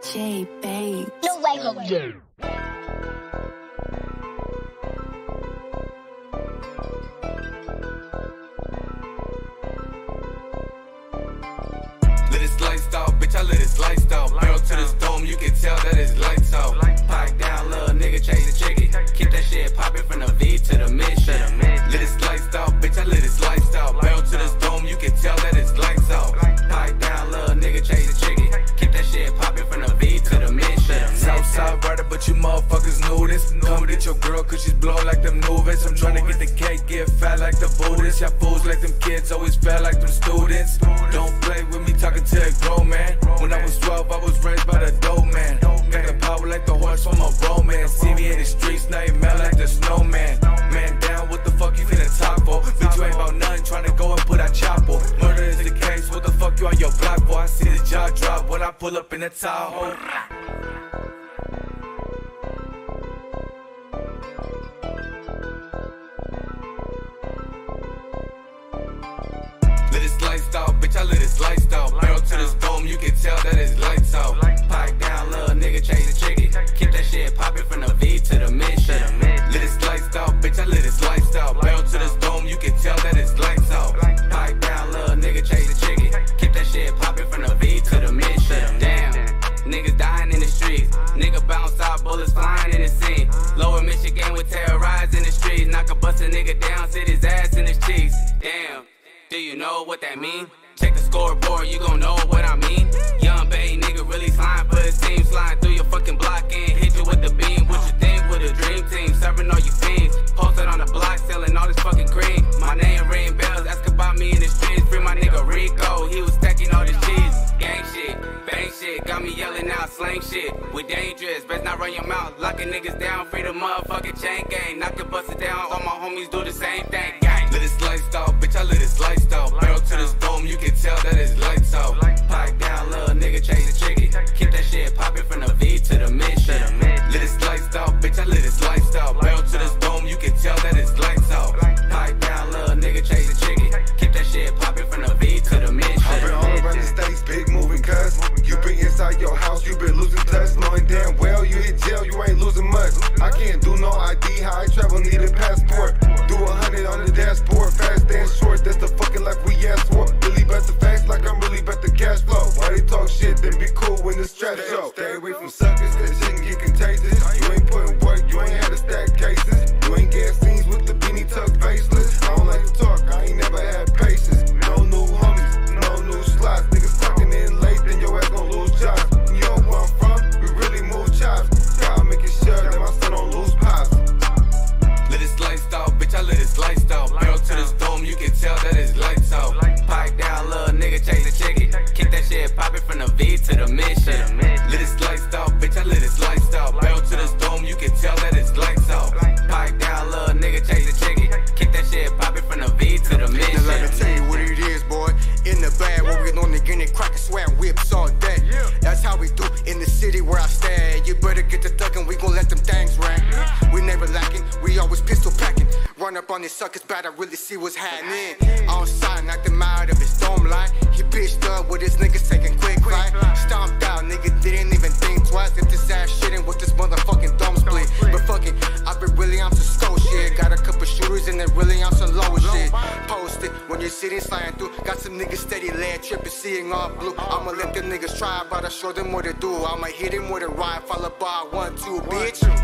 DJ Babe. No way, no way. Live this lifestyle, bitch, I live this lifestyle. Barrel to this dome, you can tell that it's lights out. Pipe down, little nigga, chase the chicken. Keep that shit poppin' from the V to the mission. Live this lifestyle, bitch, I live this lifestyle. Barrel to this dome, you can tell that it's lights out. Pipe down, little nigga, chase the chicken. Keep that shit poppin' from the V to the mission. Southside rider, but you motherfuckers knew this. Come get your girl, cause she's blowin' like them Nuvens. I'm tryna get the cake, get fat like the Buddhists. Y'all fools like them kids, always fat like them students. Don't play with me, talking to a grown man. When I was 12, I was raised by the dope man. Got the power like the horse from a romance. See me in the streets, now you melt like the snowman. Man down, what the fuck you finna talk for? Bitch, you ain't about nothing, tryna go and put a chopper. Murder is the case, what the fuck you on your block for? I see the jaw drop when I pull up in the Tahoe. Live this lifestyle, bitch, I live this lifestyle. Barrel to this dome, you can tell that it's lights out. Pipe down, little nigga, chase the chicken. Keep that shit poppin' from the V to the mission. Live this lifestyle, bitch, I live this lifestyle. Barrel to this dome, you can tell that it's lights out. Pipe down, little nigga, chase the chicken. Keep that shit poppin' from the V to the mission. Damn, niggas dying in the streets. Nigga bounce out, bullets flying in the scene. Lower Michigan with terrorized in the streets. Knock a bust a nigga down, sit his ass in his cheeks. Damn. Do you know what that mean? Check the scoreboard, you gon' know what I mean. Young Bay nigga really slime for his team. Slime through your fucking block and hit you with the beam. What you think with a dream team? Serving all you fiends. Posted on the block, selling all this fucking cream. My name ring bells, ask about me in the streets. Free my nigga Rico, he was stacking all this cheese. Gang shit, bang shit, got me yelling out slang shit. We dangerous, best not run your mouth. Locking niggas down, free the motherfucking chain gang. Knock it, bust it down, all my homies do the same thing. Gang. Live this lifestyle, bitch, I live this lifestyle. Barrel to this dome, you can tell that it's lights out. Pipe down, little nigga, chase the chicken. Keep that shit poppin' from the V to the mission. Live this lifestyle, bitch, I live this lifestyle. Barrel to this dome, you can tell that it's lights out. Pipe down, little nigga, chase the chicken. Keep that shit poppin' from the V to the mission. I've been all around the states, big moving cuz. You been inside your house, you been losing touch. Knowing damn well you hit jail, you ain't losing much. I can't do no ID, how I travel, need a passport. Do 100 on the dashboard, fast and short, that's the fucking life we asked for. Really bet the facts like I'm really bet the cash flow. Why they talk shit, then be cool when the strap show. Stay away from suckers, that shit can get contagious. You ain't putting work, you ain't had to stack cases. You ain't gas scenes with the beanie tuck faceless. I don't like to talk, I ain't never had patience. No new homies, no new slots. Niggas talking in late, then your ass gon' lose jobs. You know where I'm from, we really move chops. Gotta make it sure that my son don't lose pops. Live this lifestyle, bitch, I live this lifestyle. Barrel to this dome, you can tell that it's lights out. Pipe down, little nigga, chase the chicken. Keep that shit poppin' from the V to the mission. Live this lifestyle, bitch, I live this lifestyle. Barrel to this dome, you can tell that it's lights out. Pipe down, little nigga, chase the chicken. Keep that shit poppin' from the V to the mission. Now let me tell you what it is, boy. In the bag, where we on the guinea, crack and sweat whips all day. That's how we do in the city where I stay. You better get the thuggin', we gon' let them things ring. We never lacking, we always pistol packing. Run up on these suckers, but I really see what's happening. On side, knocked him out of his dome line. He pitched up with his niggas taking quick flight. Stomped out, nigga didn't even think twice. If this ass shitting with this motherfucking dome split. But fucking, I've been really on some skull shit. Got a couple shooters and then really on some lower shit. Posted when you're sitting sliding through. Got some niggas steady land tripping, seeing all blue. I'ma let them niggas try, but I show them what to do. I'ma hit him with a ride, followed by 1, 2, bitch.